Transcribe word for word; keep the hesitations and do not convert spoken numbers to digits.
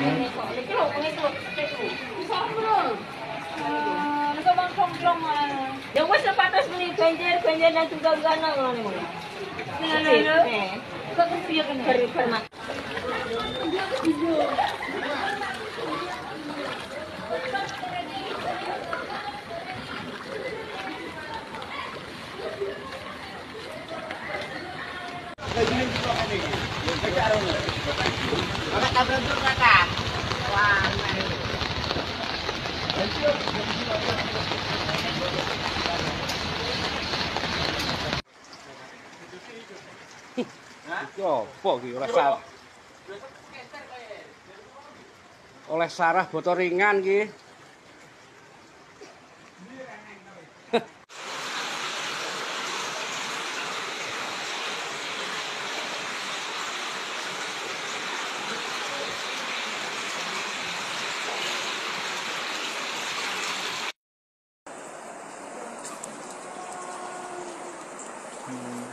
Ya wis patos beli benjer-benjer dan juga gana ngono. Nih. Kok piye kan ber-bermak. Yo, apa iki oleh sarah. Oleh sarah botol ringan iki. Hmm.